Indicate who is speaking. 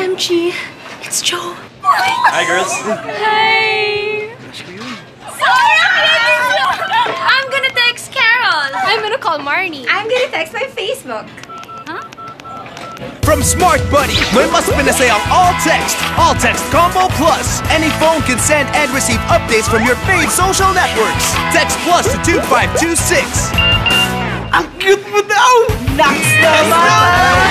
Speaker 1: OMG, it's Joe.
Speaker 2: Hi, girls.
Speaker 1: Hi. I'm gonna text Carol.
Speaker 3: I'm gonna call Marnie.
Speaker 1: I'm gonna text my Facebook.
Speaker 4: From Smart Buddy, may mas pinasay ang All Text Combo Plus. Any phone can send and receive updates from your fave social networks. Text Plus to 2526.
Speaker 5: Ang cute mo daw! Next naman!